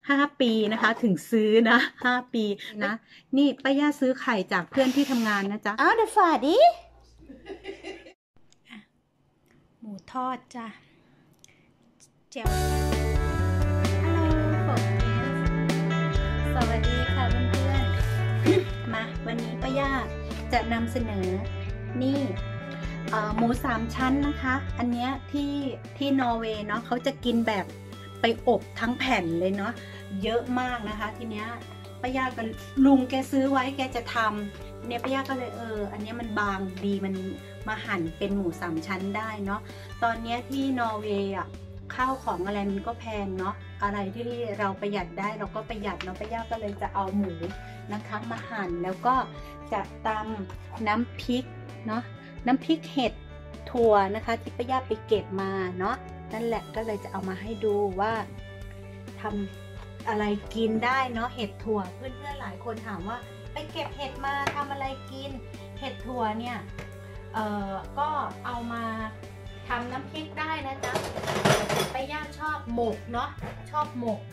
5 ปีนะคะถึงซื้อนะ5 ปีนะนี่ป้าย่าซื้อไข่จากเพื่อนที่ทำงานนะจ๊ะเอาเดี๋ยวฝาดิหมูทอดจ้ะเจียวสวัสดีค่ะเพื่อนๆมาวันนี้ป้าย่าจะนำเสนอนี่หมู3 ชั้นนะคะอันเนี้ยที่นอร์เวย์เนาะเขาจะกินแบบไปอบทั้งแผ่นเลยเนาะเยอะมากนะคะทีเนี้ยป้าย่าก็ลุงแกซื้อไว้แกจะทำเนี่ยป้าย่าก็เลยอันเนี้ยมันบางดีมันมาหั่นเป็นหมู3 ชั้นได้เนาะตอนเนี้ยที่นอร์เวย์อ่ะข้าวของอะไรมันก็แพงเนาะอะไรที่เราประหยัดได้เราก็ประหยัดเนาะป้าย่าก็เลยจะเอาหมูนะคะมาหั่นแล้วก็จะตำน้ำพริกเนาะน้ำพริกเห็ดถั่วนะคะที่ป้าย่าไปเก็บมาเนาะนั่นแหละก็เลยจะเอามาให้ดูว่าทำอะไรกินได้เนาะเห็ดถั่วเพื่อนๆหลายคนถามว่าไปเก็บเห็ดมาทำอะไรกินเห็ดถั่วเนี่ยก็เอามาทำน้ำพริกได้นะจ๊ะป้าย่าชอบหมกเนาะชอบหมก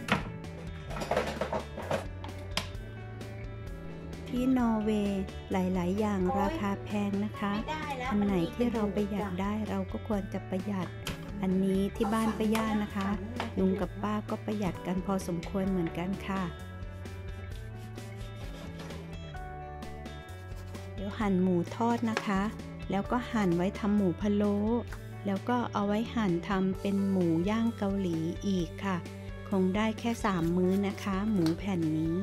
ที่นอร์เวย์หลายๆอย่างราคาแพงนะคะอันไหนที่เราประหยัดได้เราก็ควรจะประหยัดอันนี้ที่บ้านป้าย่านะคะลุงกับป้าก็ประหยัดกันพอสมควรเหมือนกันค่ะเดี๋ยวหั่นหมูทอดนะคะแล้วก็หั่นไว้ทำหมูพะโล้แล้วก็เอาไว้หั่นทำเป็นหมูย่างเกาหลีอีกค่ะคงได้แค่3 มื้อนะคะหมูแผ่นนี้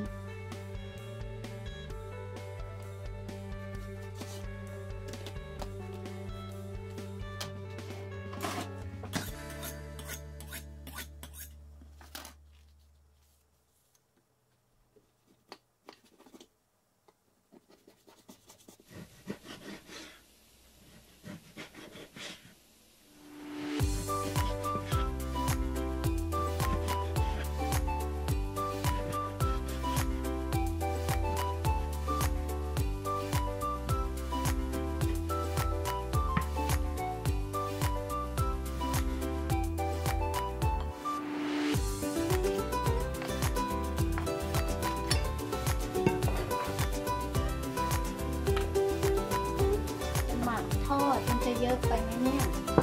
ทอดมันจะเยอะไปไหมเนี่ย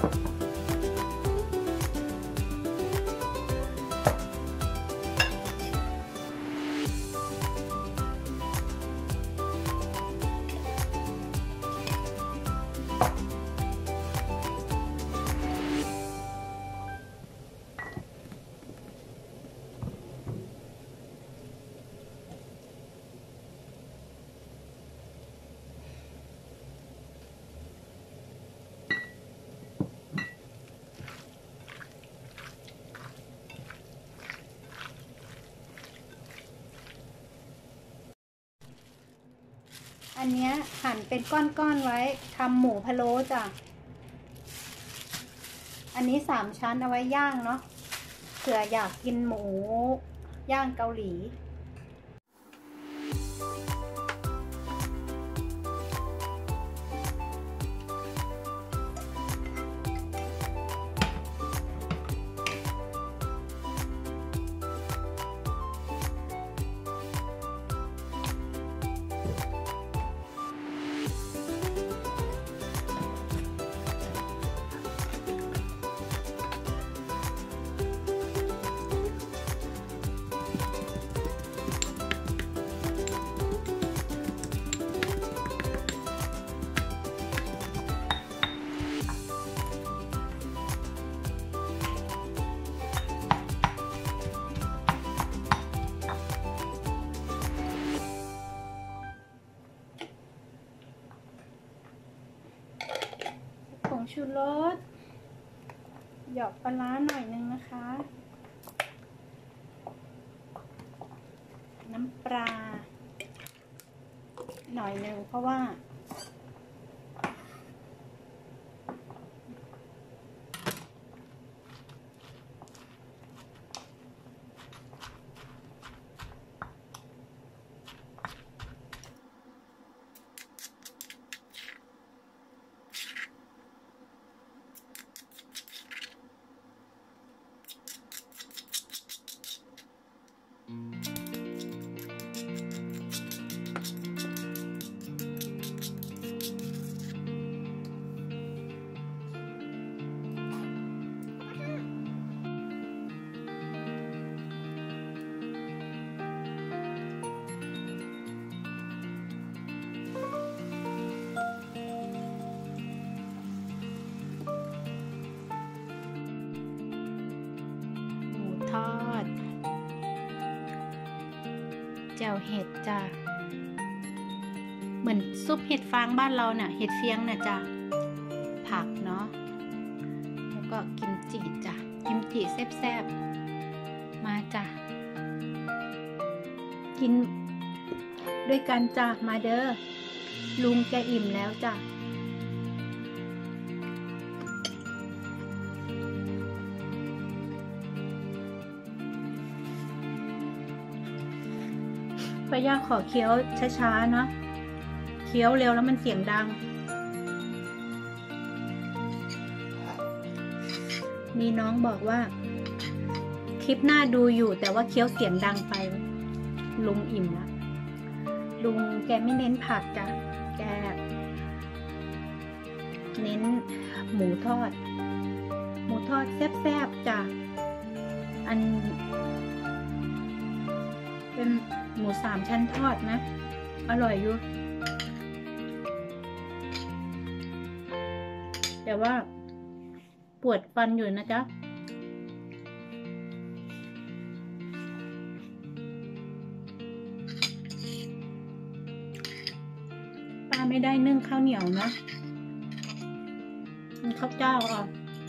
อันนี้หั่นเป็นก้อนๆไว้ทำหมูพะโล้จ้ะอันนี้3 ชั้นเอาไว้ย่างเนาะเผื่ออยากกินหมูย่างเกาหลีผงชูรสหยอกปลาร้าหน่อยนึงนะคะน้ำปลาหน่อยนึงเพราะว่าทอดแจ่วเห็ดจ้ะเหมือนซุปเห็ดฟางบ้านเราน่ะเห็ดเฟียงน่ะจ้ะผักเนาะแล้วก็กิมจิจ้ะกิมจิแซ่บๆมาจ้ะกินด้วยกันจ้ะมาเด้อลุงแกอิ่มแล้วจ้ะป้าย่าขอเคี้ยวช้าๆเนาะเคี้ยวเร็วแล้วมันเสียงดังมีน้องบอกว่าคลิปหน้าดูอยู่แต่ว่าเคี้ยวเสียงดังไปลุงอิ่มละลุงแกไม่เน้นผักจ้ะแกเน้นหมูทอดแซ่บๆจ้ะอันเป็นหมู3 ชั้นทอดนะอร่อยอยู่แต่ว่าปวดฟันอยู่นะจ๊ะป้าไม่ได้นึ่งข้าวเหนียวนะมันข้าวเจ้าอ่ะ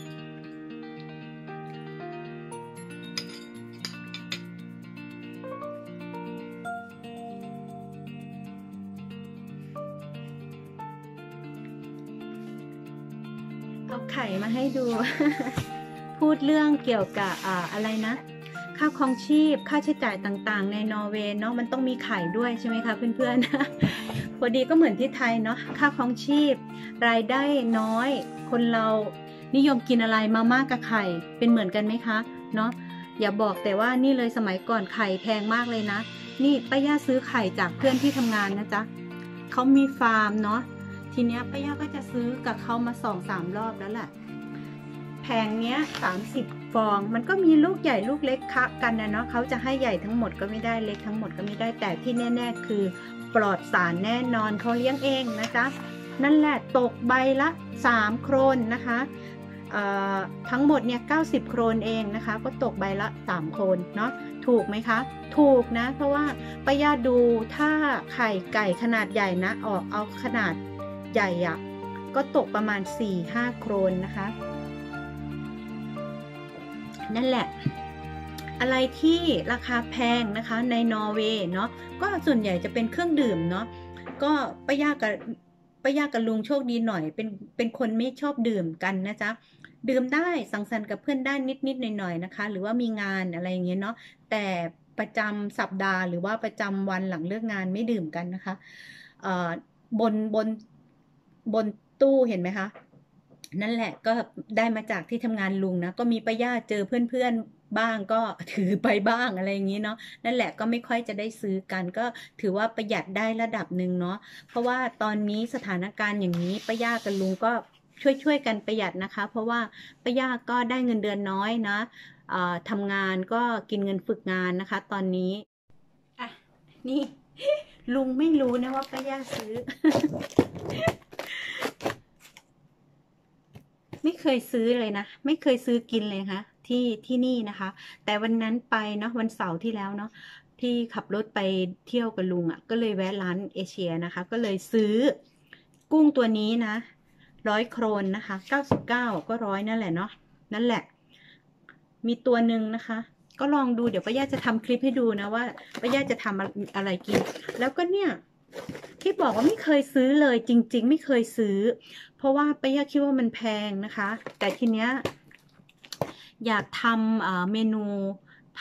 เอาไข่มาให้ดู พูดเรื่องเกี่ยวกับอะไรนะค่าครองชีพค่าใช้จ่ายต่างๆในนอร์เวย์เนาะมันต้องมีไข่ด้วยใช่ไหมคะเพื่อนๆ พอดีก็เหมือนที่ไทยเนาะค่าครองชีพรายได้น้อยคนเรานิยมกินอะไรมามากกับไข่เป็นเหมือนกันไหมคะเนาะอย่าบอกแต่ว่านี่เลยสมัยก่อนไข่แพงมากเลยนะนี่ป้าย่าซื้อไข่จากเพื่อนที่ทำงานนะจ๊ะเขามีฟาร์มเนาะทีเนี้ยป้าย่าก็จะซื้อกับเขามา2-3 รอบแล้วแหละแผงเนี้ย30 ฟองมันก็มีลูกใหญ่ลูกเล็กคะกันนะเนาะเขาจะให้ใหญ่ทั้งหมดก็ไม่ได้เล็กทั้งหมดก็ไม่ได้แต่ที่แน่ๆคือปลอดสารแน่นอนเขาเลี้ยงเองนะจ๊ะนั่นแหละตกใบละ3 โครนนะคะทั้งหมดเนี่ย90 โครนเองนะคะก็ตกใบละ3 โครนเนาะถูกไหมคะถูกนะเพราะว่าป้าย่าดูถ้าไข่ไก่ขนาดใหญ่นะออกเอาขนาดใหญ่อะก็ตกประมาณ 4-5 โครนนะคะนั่นแหละอะไรที่ราคาแพงนะคะในนอร์เวย์เนาะก็ส่วนใหญ่จะเป็นเครื่องดื่มเนาะก็ป้าย่ากับลุงโชคดีหน่อยเป็นคนไม่ชอบดื่มกันนะจ๊ะดื่มได้สังสรรค์กับเพื่อนได้นิดหน่อยนะคะหรือว่ามีงานอะไรอย่างเงี้ยเนาะแต่ประจำสัปดาห์หรือว่าประจำวันหลังเลิกงานไม่ดื่มกันนะคะบนตู้เห็นไหมคะนั่นแหละก็ได้มาจากที่ทำงานลุงนะก็มีป้าย่าเจอเพื่อนบ้างก็ถือไปบ้างอะไรอย่างนี้เนาะนั่นแหละก็ไม่ค่อยจะได้ซื้อกันก็ถือว่าประหยัดได้ระดับหนึ่งเนาะเพราะว่าตอนนี้สถานการณ์อย่างนี้ป้าย่ากับลุงก็ช่วยกันประหยัดนะคะเพราะว่าป้าย่าก็ได้เงินเดือนน้อยนะทำงานก็กินเงินฝึกงานนะคะตอนนี้อ่ะนี่ ลุงไม่รู้นะว่าป้าย่าซื้อ ไม่เคยซื้อเลยนะไม่เคยซื้อกินเลยค่ะที่นี่นะคะแต่วันนั้นไปเนาะวันเสาร์ที่แล้วเนาะที่ขับรถไปเที่ยวกับลุงอ่ะก็เลยแวะร้านเอเชียนะคะก็เลยซื้อกุ้งตัวนี้นะ100 โครนนะคะ99ก็100นั่นแหละเนาะนั่นแหละมีตัวหนึ่งนะคะก็ลองดูเดี๋ยวป้าย่าจะทำคลิปให้ดูนะว่าป้าย่าจะทำอะไรกินแล้วก็เนี่ยที่บอกว่าไม่เคยซื้อเลยจริงๆไม่เคยซื้อเพราะว่าป้าย่าคิดว่ามันแพงนะคะแต่ทีเนี้ยอยากทำเมนูผัดป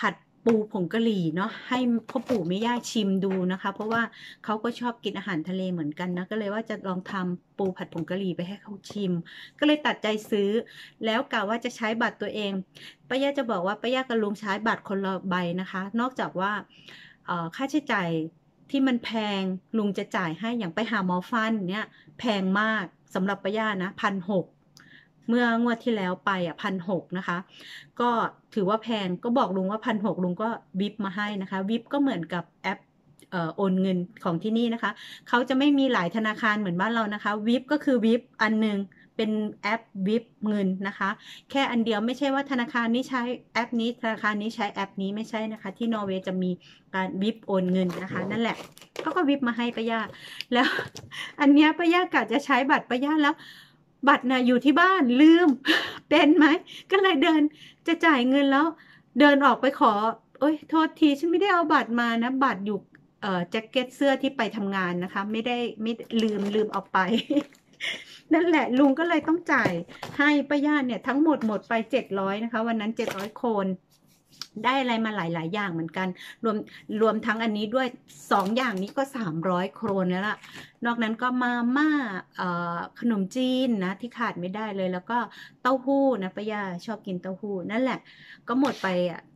ปูผงกะหรี่เนาะให้พ่อปู่แม่ย่าชิมดูนะคะ เพราะว่าเขาก็ชอบกินอาหารทะเลเหมือนกันนะก็เลยว่าจะลองทำปูผัดผงกะหรี่ไปให้เขาชิมก็เลยตัดใจซื้อแล้วกะว่าจะใช้บัตรตัวเองป้าย่าจะบอกว่าป้าย่ากับลุงใช้บัตรคนละใบนะคะ นอกจากว่าค่าใช้จ่ายที่มันแพงลุงจะจ่ายให้อย่างไปหาหมอฟันเนี่ยแพงมากสำหรับป้าย่านะ1,600เมื่องวดที่แล้วไป1,600นะคะก็ถือว่าแพงก็บอกลุงว่า1,600ลุงก็วิปมาให้นะคะวิปก็เหมือนกับแอปโอนเงินของที่นี่นะคะเขาจะไม่มีหลายธนาคารเหมือนบ้านเรานะคะวิปก็คือวิปอันหนึ่งเป็นแอปวิปเงินนะคะแค่อันเดียวไม่ใช่ว่าธนาคารนี้ใช้แอปนี้ธนาคารนี้ใช้แอปนี้ไม่ใช่นะคะที่นอร์เวย์จะมีการวิปโอนเงินนะคะนั่นแหละเขาก็วิปมาให้ป้าย่าแล้ว อันเนี้ยป้าย่ากะจะใช้บัตรป้าย่าแล้วบัตรน่ะอยู่ที่บ้านลืม เป็นไหมก็เลยเดินจะจ่ายเงินแล้วเดินออกไปขอโอ๊ยโทษทีฉันไม่ได้เอาบัตรมานะบัตรอยู่แจ็คเก็ตเสื้อที่ไปทำงานนะคะไม่ลืมเอาไป นั่นแหละลุงก็เลยต้องจ่ายให้ป้าย่าเนี่ยทั้งหมดไป700นะคะวันนั้น700 โคนได้อะไรมาหลายอย่างเหมือนกันรวมทั้งอันนี้ด้วย2อย่างนี้ก็300 โครนแล้วล่ะนอกนั้นก็มาม่าขนมจีนนะที่ขาดไม่ได้เลยแล้วก็เต้าหู้นะป้าย่าชอบกินเต้าหู้นั่นแหละก็หมดไป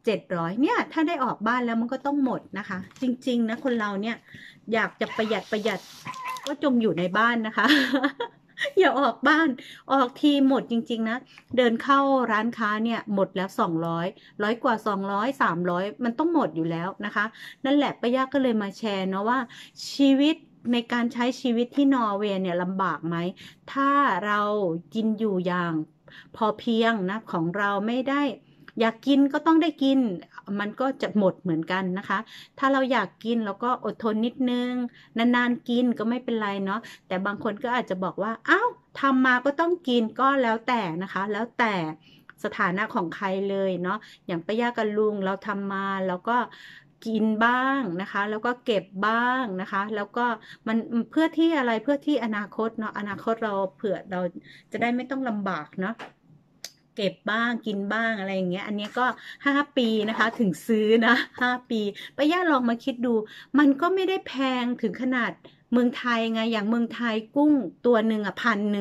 700เนี่ยถ้าได้ออกบ้านแล้วมันก็ต้องหมดนะคะจริงๆนะคนเราเนี่ยอยากจะประหยัดก็จงอยู่ในบ้านนะคะ อย่าออกบ้านออกทีหมดจริงๆนะเดินเข้าร้านค้าเนี่ยหมดแล้ว100กว่า200 300มันต้องหมดอยู่แล้วนะคะนั่นแหละป้าย่าก็เลยมาแชร์เนาะว่าชีวิตในการใช้ชีวิตที่นอร์เวย์เนี่ยลำบากไหมถ้าเรากินอยู่อย่างพอเพียงนะของเราไม่ได้อยากกินก็ต้องได้กินมันก็จะหมดเหมือนกันนะคะถ้าเราอยากกินเราก็อดทนนิดนึงนานๆกินก็ไม่เป็นไรเนาะแต่บางคนก็อาจจะบอกว่าอ้าวทำมาก็ต้องกินก็แล้วแต่นะคะแล้วแต่สถานะของใครเลยเนาะอย่างป้าย่ากับลุงเราทำมาแล้วก็กินบ้างนะคะแล้วก็เก็บบ้างนะคะแล้วก็มันเพื่อที่อะไรเพื่อที่อนาคตเนาะอนาคตเราเผื่อเราจะได้ไม่ต้องลำบากเนาะเก็บบ้างกินบ้างอะไรอย่างเงี้ยอันนี้ก็5 ปีนะคะถึงซื้อนะ5 ปีป้าย่าลองมาคิดดูมันก็ไม่ได้แพงถึงขนาดเมืองไทยไงอย่างเมืองไทยกุ้งตัวหนึ่ง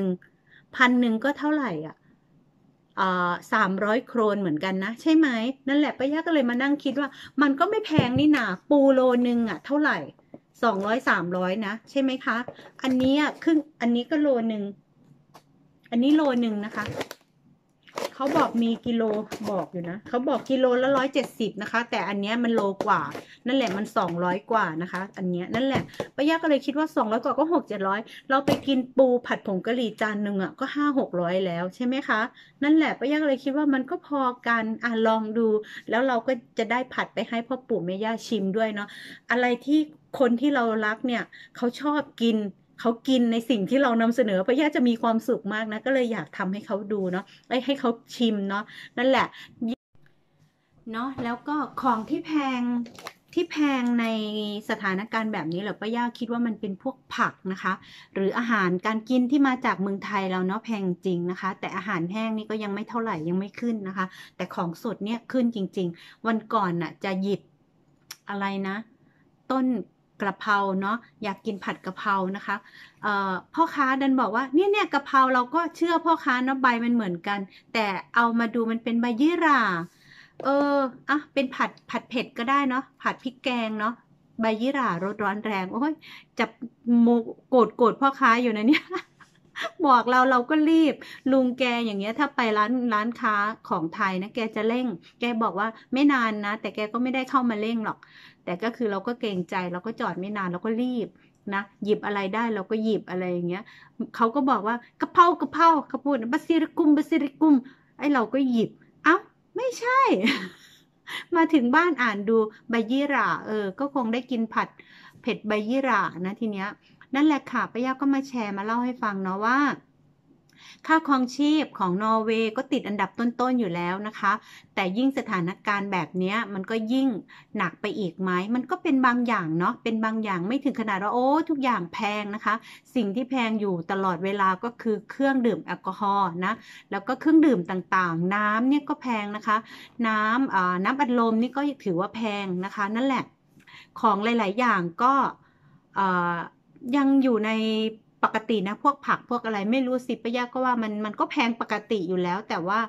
1,000ก็เท่าไหร่300 โครนเหมือนกันนะใช่ไหมนั่นแหละป้าย่าก็เลยมานั่งคิดว่ามันก็ไม่แพงนี่นาปูโลนึงเท่าไหร่200 300นะใช่ไหมคะอันนี้อันนี้ก็โลนึงอันนี้โลนึงนะคะเขาบอกมีกิโลบอกอยู่นะเขาบอกกิโลละ170นะคะแต่อันนี้มันโลกว่านั่นแหละมัน200 กว่านะคะอันนี้นั่นแหละป้าย่าก็เลยคิดว่า200 กว่าก็600-700เราไปกินปูผัดผงกะหรี่จานหนึ่งก็500-600แล้วใช่ไหมคะนั่นแหละป้าย่าก็เลยคิดว่ามันก็พอกันลองดูแล้วเราก็จะได้ผัดไปให้พ่อปู่แม่ย่าชิมด้วยเนาะอะไรที่คนที่เรารักเนี่ยเขาชอบกินเขากินในสิ่งที่เรานำเสนอป้าย่าจะมีความสุขมากนะก็เลยอยากทำให้เขาดูเนาะให้เขาชิมเนาะนั่นแหละเนาะแล้วก็ของที่แพงในสถานการณ์แบบนี้เหรอป้าย่าคิดว่ามันเป็นพวกผักนะคะหรืออาหารการกินที่มาจากเมืองไทยเราเนาะแพงจริงนะคะแต่อาหารแห้งนี่ก็ยังไม่เท่าไหร่ยังไม่ขึ้นนะคะแต่ของสดเนี่ยขึ้นจริงๆวันก่อนจะหยิบอะไรนะต้นกระเพราเนาะอยากกินผัดกะเพรานะคะพ่อค้าดันบอกว่าเนี่ยกะเพราเราก็เชื่อพ่อค้าเนาะใบมันเหมือนกันแต่เอามาดูมันเป็นใบยี่หร่าเป็นผัดเผ็ดก็ได้เนาะผัดพริกแกงเนาะใบยี่หร่ารสร้อนแรงโอ้ยจับโกรธพ่อค้าอยู่นะเนี่ย บอกเราก็รีบลุงแกอย่างเงี้ยถ้าไปร้านค้าของไทยนะแกจะเร่งแกบอกว่าไม่นานนะแต่แกก็ไม่ได้เข้ามาเร่งหรอกแต่ก็คือเราก็เกรงใจเราก็จอดไม่นานเราก็รีบนะหยิบอะไรได้เราก็หยิบอะไรอย่างเงี้ยเขาก็บอกว่ากะเพราเขาพูดบาซิลิกุมไอเราก็หยิบเอ้าไม่ใช่ มาถึงบ้านอ่านดูใบยี่หร่าก็คงได้กินผัดเผ็ดใบยี่หร่านะทีเนี้ยนั่นแหละค่ะป้าย่าก็มาแชร์มาเล่าให้ฟังเนาะว่าค่าครองชีพของนอร์เวย์ก็ติดอันดับต้นๆอยู่แล้วนะคะแต่ยิ่งสถานการณ์แบบนี้มันก็ยิ่งหนักไปอีกไหมมันก็เป็นบางอย่างเนาะเป็นบางอย่างไม่ถึงขนาดว่าโอ้ทุกอย่างแพงนะคะสิ่งที่แพงอยู่ตลอดเวลาก็คือเครื่องดื่มแอลกอฮอล์นะแล้วก็เครื่องดื่มต่างๆน้ำเนี่ยก็แพงนะคะน้ำอัดลมนี่ก็ถือว่าแพงนะคะนั่นแหละของหลายๆอย่างก็ยังอยู่ในปกตินะพวกผักพวกอะไรไม่รู้สิป้ายาก็ว่ามันก็แพงปกติอยู่แล้วแต่ว่า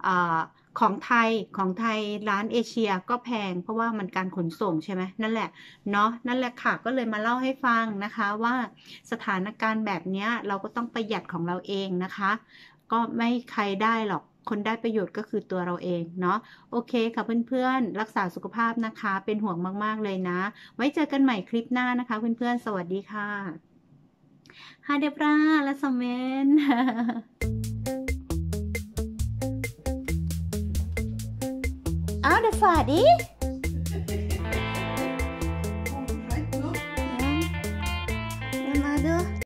ของไทยร้านเอเชียก็แพงเพราะว่ามันการขนส่งใช่ไหมนั่นแหละเนาะนั่นแหละค่ะก็เลยมาเล่าให้ฟังนะคะว่าสถานการณ์แบบนี้เราก็ต้องประหยัดของเราเองนะคะก็ไม่ใครได้หรอกคนได้ประโยชน์ก็คือตัวเราเองเนาะโอเคค่ะเพื่อนๆรักษาสุขภาพนะคะเป็นห่วงมากๆเลยนะไว้เจอกันใหม่คลิปหน้านะคะเพื่อนๆสวัสดีค่ะHa det bra alla sammen เอาเดี๋ยวฝ่าดิ